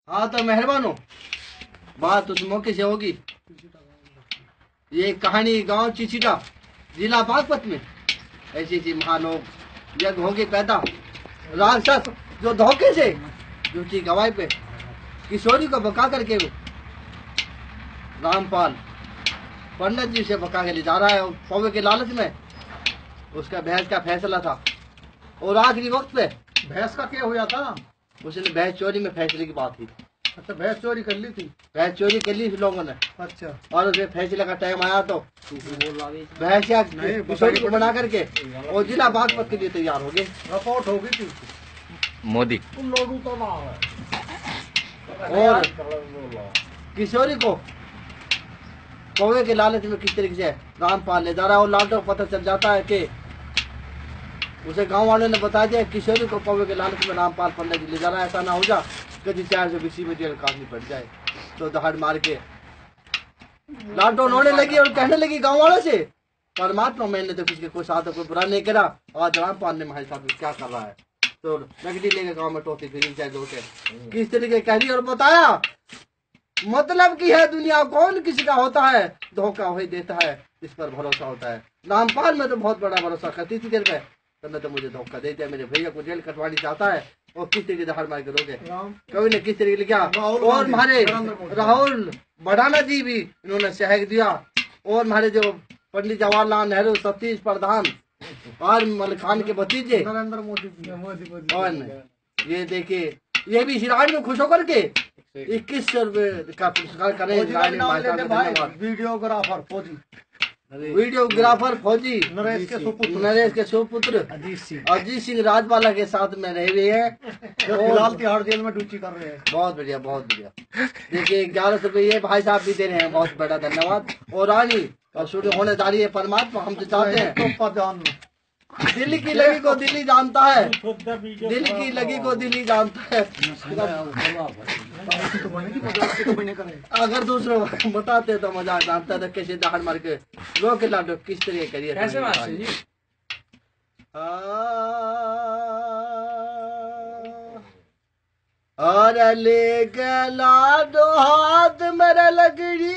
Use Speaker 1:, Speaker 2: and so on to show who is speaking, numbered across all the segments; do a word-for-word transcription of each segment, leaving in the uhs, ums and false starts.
Speaker 1: हाँ तो मेहरबान हो, बात उस मौके से होगी। ये कहानी गांव चिचिटा जिला बागपत में ऐसी ऐसी महालोग जग होंगे पैदा, राक्षस जो धोखे से झूठी गवाही पे किशोरी को बका करके वो रामपाल पंडित जी से बका के ले जा रहा है पौवे के लालच में। उसका भैंस का फैसला था और आखिरी वक्त पे
Speaker 2: भैंस का क्या हुआ था?
Speaker 1: उसने भैंस चोरी में फैसले की बात की।
Speaker 2: अच्छा, भैंस चोरी कर ली थी?
Speaker 1: भैंस चोरी कर ली थी लोगों ने।
Speaker 2: अच्छा,
Speaker 1: और उसमें फैसले का टाइम आया तो भैंस या किशोरी को बना करके और जिला बागपत के लिए तैयार हो गए।
Speaker 2: रिपोर्ट हो गई थी
Speaker 3: मोदी
Speaker 2: लोडू तो ना है।
Speaker 1: और किशोरी को कौवे के लालच में किस तरीके से रामपाल ले जा रहा है और लालटो को पता चल जाता है कि उसे गांव वालों ने बता दिया किशोरी को कौवे के लालच में रामपाल पंडित जी ले जा रहा है। ऐसा ना हो जा कभी चार से बीसी में जेल काटनी पड़ जाए। तो दहाड़ मार के लालटो रोने लगी और कहने लगी गांव वालों से, परमात्मा मैंने तो किसी के कोई साथ कोई बुरा नहीं करा, आज रामपाल ने हमारे साथ क्या कर रहा है। तो नगदी लेके गांव में टोती फिर चाहे जोटे किस तरीके कह दी और बताया मतलब की है दुनिया कौन किसी का होता है, धोखा वही देता है इस पर भरोसा होता है। रामपाल में तो बहुत बड़ा भरोसा करती थी तेरे पे, तुमने तो मुझे धोखा दे दिया, मेरे भैया को जेल कटवानी चाहता है और किस तरीके दहाड़ मार के रोके कवि ने किस तरीके लिखा। और हमारे राहुल बढ़ाना जी भी इन्होंने सहयोग दिया और हमारे जो पंडित जवाहरलाल नेहरू सतीश प्रधान और मलिक के भतीजे
Speaker 2: नरेंद्र मोदी
Speaker 1: और ये देखिए ये भी इस राज में खुश होकर के इक्कीस सौ रुपए का पुरस्कार करें।
Speaker 2: वीडियोग्राफर फौजी
Speaker 1: वीडियोग्राफर फौजी
Speaker 2: नरेश के सुपुत्र
Speaker 1: नरेश के सुपुत्र
Speaker 2: अजीत सिंह
Speaker 1: अजीत सिंह राजवाला के साथ में रहे हुए हैं
Speaker 2: जो फिलहाल तिहाड़ जेल में ड्यूटी कर रहे हैं।
Speaker 1: बहुत बढ़िया बहुत बढ़िया। देखिए ग्यारह सौ रुपये भाई साहब भी दे रहे हैं, बहुत बड़ा धन्यवाद। और रानी और शुरू होने जा रही है परमात्मा, हम तो चाहते हैं दिल की लगी को दिल्ली जानता है, दिल की लगी को दिल्ली जानता है। अगर दूसरों बताते तो मजाक जानता था कैसे दहाड़ मार के रो के लाडो किस तरीके करिए
Speaker 3: कैसे मास्टर जी।
Speaker 1: और ले के लाडो हाथ मेरा लगड़ी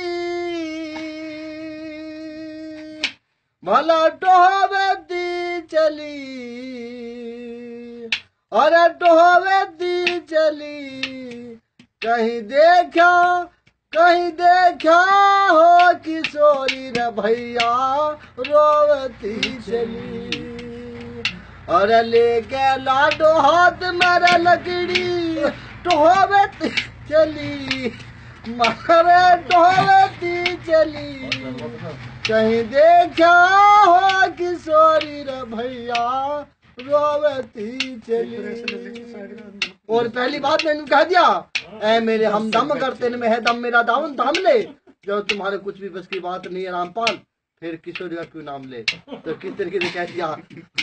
Speaker 1: भला टोहवेती चली और टोहवेती चली कहीं देखा कहीं देखा हो किशोरी रे भैया रोवती चली। और लेके लाडो हाथ मेरा लकड़ी टोहवेती चली मारे टोहवेती चली कहीं देखा हो किशोरी रे भैया रोवती चली। और पहली बात मैंने कह दिया ऐ मेरे हम दम करते में है दम मेरा दामन थाम ले, जो तुम्हारे कुछ भी बस की बात नहीं है रामपाल फिर किशोरी का क्यों नाम ले। तो किस तरीके से कह दिया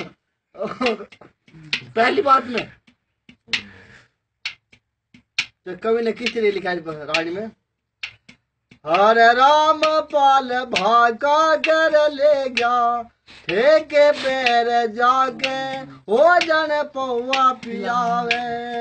Speaker 1: पहली बात में। तो कवि ने किस तरीके लिखा है रानी में, हरे राम पाल भागा कर ले गया ठेके पैर जाके हो जन पौवा पियावे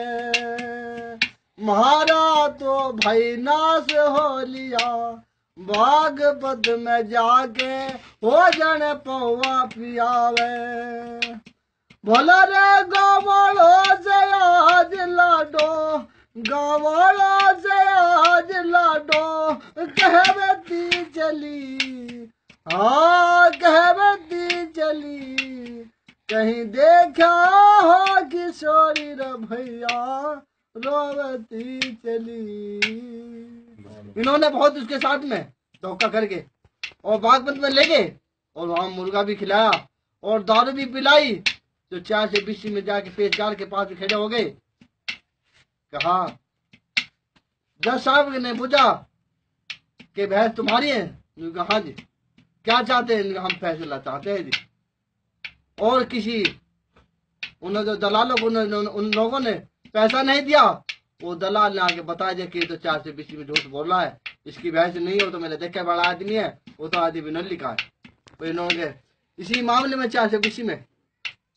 Speaker 1: महारा तो भाई नाश हो लिया बागपत में जाके हो जन पौवा पियावे। भला रे गावड़ो से आज लाडो गावड़ो से आज लाडो कहवती चली हाँ कहवती चली कहीं देखा हो किशोरी रे भैया रोवती चली। इन्होंने बहुत उसके साथ में धोखा करके और बागपत में ले गए और वहां मुर्गा भी खिलाया और दारू भी पिलाई। तो चार से बीसी में जाके पेशकार के पास खड़े हो गए, कहा जज साहब ने पूछा कि भैंस तुम्हारी है? हाँ जी। क्या चाहते हैं? हम फैसला चाहते हैं जी। और किसी उन जो दलालों को उन, उन लोगों ने पैसा नहीं दिया, वो दलाल ने आके बता दिया कि तो चार से बीसी में झूठ बोल रहा है, इसकी भैंस नहीं हो तो मैंने देखा बड़ा आदमी है, वो तो आदमी नल्ली का है। तो इन्होंने इसी मामले में चार से बीसी में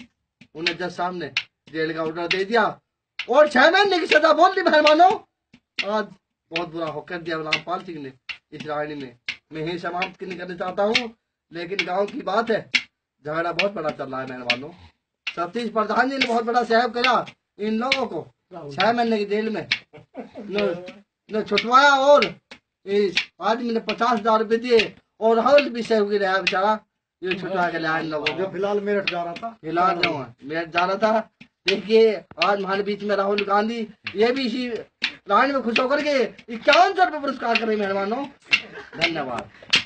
Speaker 1: उन्हें जज साहब ने जेल का ऑर्डर दे दिया और छह महीने की सजा बोल दी मेहरबानों। आज बहुत बुरा होकर दिया रामपाल सिंह ने इस रायनी में। मैं यही समाप्त नहीं करना चाहता हूँ, लेकिन गांव की बात है, झगड़ा बहुत बड़ा चल रहा है मेहरबानों। सतीश प्रधान जी ने बहुत बड़ा सहयोग करा इन लोगों को, छह महीने की जेल में न, न छुटवाया, और इस आदमी ने पचास हजार रुपये दिए और हल भी सहयोगी रहा बेचारा, ये छुटवा के लाया इन लोगों
Speaker 2: जो
Speaker 1: को।
Speaker 2: फिलहाल मेरठ जा रहा था,
Speaker 1: फिलहाल जो है मेरठ जा रहा था। देखिए आज हमारे बीच में राहुल गांधी, ये भी इसी रानी में खुश होकर के इक्यावन सौ रुपये पुरस्कार करें मेहरबानों। धन्यवाद।